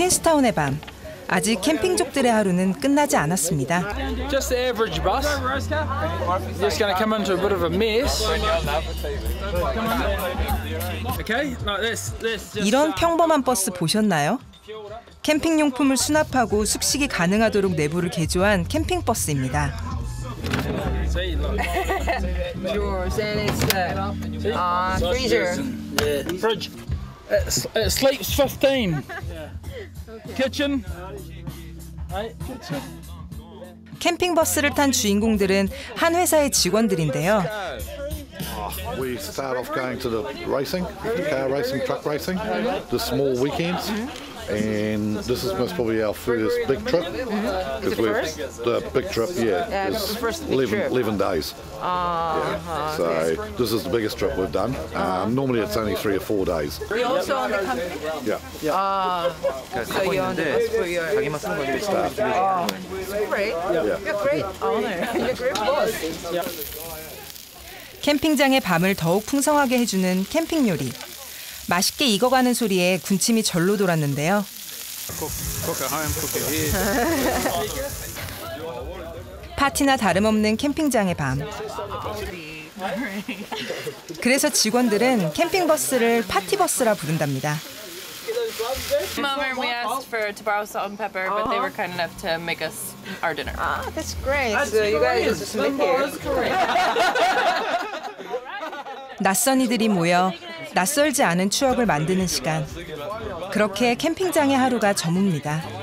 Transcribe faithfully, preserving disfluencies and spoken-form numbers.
퀸스타운의 밤. 아직 캠핑족들의 하루는 끝나지 않았습니다. Just the average bus. Just going to come into a bit of a mess. Okay, like this, this. Just, 이런 평범한 버스 보셨나요? 캠핑 용품을 수납하고 숙식이 가능하도록 내부를 개조한 캠핑 버스입니다. Drawers and it's the uh, freezer. Yeah, fridge. It, it sleeps fifteen. Kitchen. 캠핑 버스를 탄 주인공들은 한 회사의 직원들인데요. We start off going to the racing, car racing, truck racing, the small weekends. And this is most probably our first big trip because we've the big trip, yeah, Yeah, is the first big eleven, trip. eleven days. Uh, Yeah. So this is the biggest trip we've done. Um, normally it's only three or four days. You also on the company? Yeah. Uh, so you're on the bus for your Staff. Oh, great. Yeah. You're great owner. You're great boss. 캠핑장의 밤을 더욱 풍성하게 해주는 캠핑 요리. 맛있게 익어가는 소리에 군침이 절로 돌았는데요. 파티나 다름없는 캠핑장의 밤. 그래서 직원들은 캠핑버스를 파티버스라 부른답니다. Moment we asked for to borrow salt and pepper, but they were kind enough to make us our dinner. Ah, that's great. So you guys just make here. 낯선 이들이 모여 낯설지 않은 추억을 만드는 시간. 그렇게 캠핑장의 하루가 저뭅니다.